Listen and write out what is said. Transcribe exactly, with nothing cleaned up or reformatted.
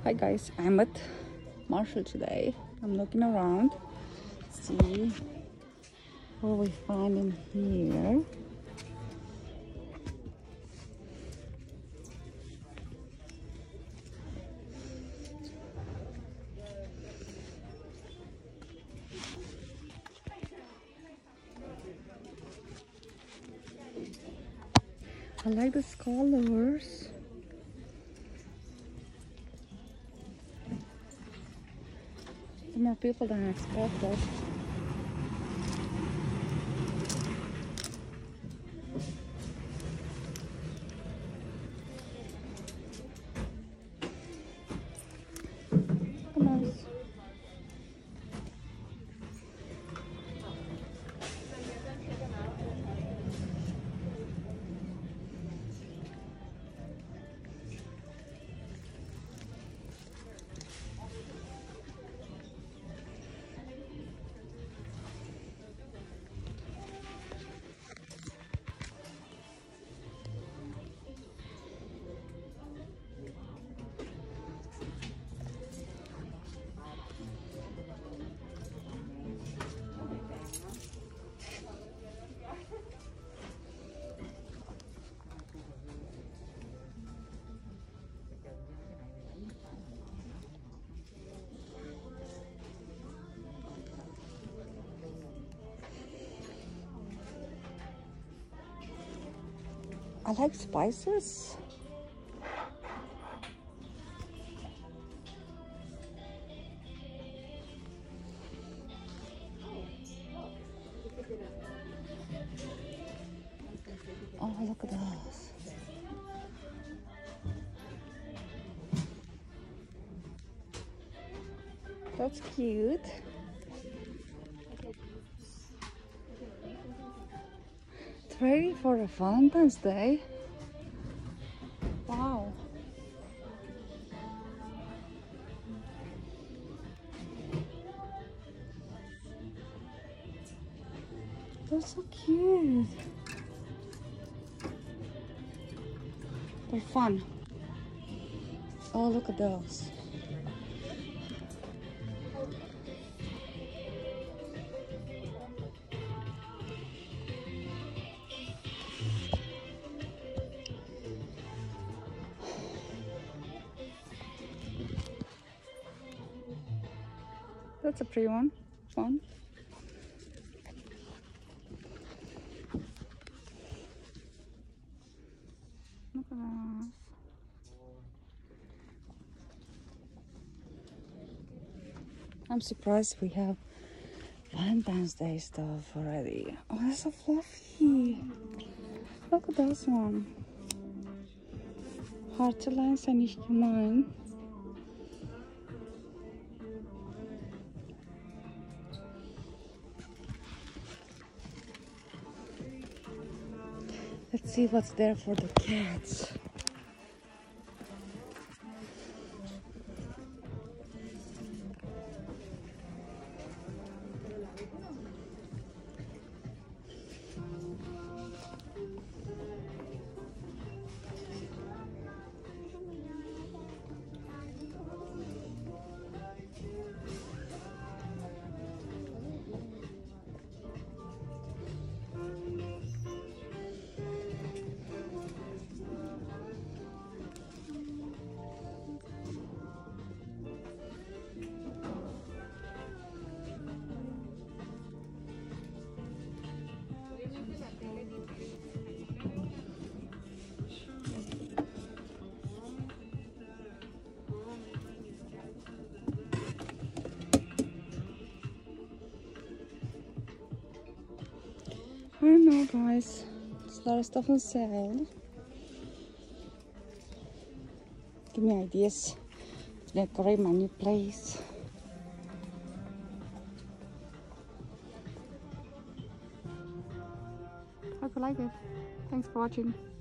Hi guys, I'm at Marshall today. I'm looking around, see what we find in here. I like the colors. More people than I expected. Come on. I like spices. Oh, look at those. That's cute. It's ready for a Valentine's Day. Wow. They're so cute. They're fun. Oh, look at those. That's a pretty one. Fun. Look at that. I'm surprised we have Valentine's Day stuff already. Oh, that's so fluffy. Look at this one. Herzelein sei nicht gemein. Let's see what's there for the cats. I don't know, guys. There's a lot of stuff on sale. Give me ideas to decorate my new place. Hope you like it. Thanks for watching.